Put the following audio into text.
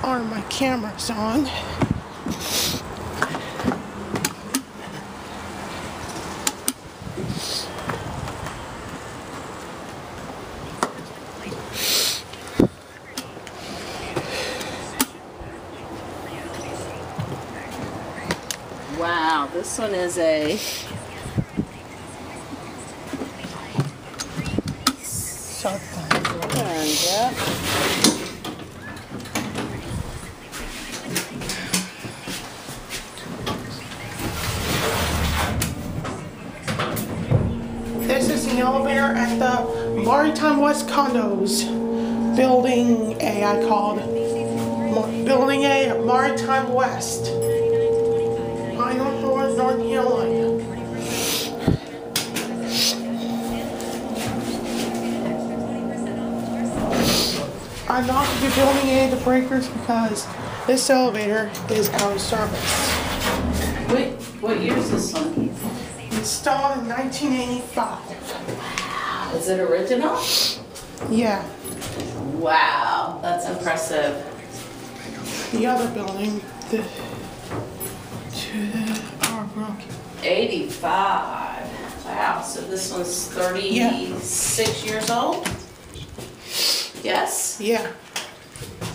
are my cameras on. Wow, this one is a shotgun. Yeah. This is the elevator at the Maritime West Condos. Building A, I called. Building A, Maritime West. I don't know where North Carolina. I'm not going to be building A the breakers because this elevator is out of service. Wait, what year is this one? Installed in 1985. Wow. Is it original? Yeah. Wow, that's impressive. The other building, the broken. 85. Wow, so this one's 36 years old? Yes? Yeah.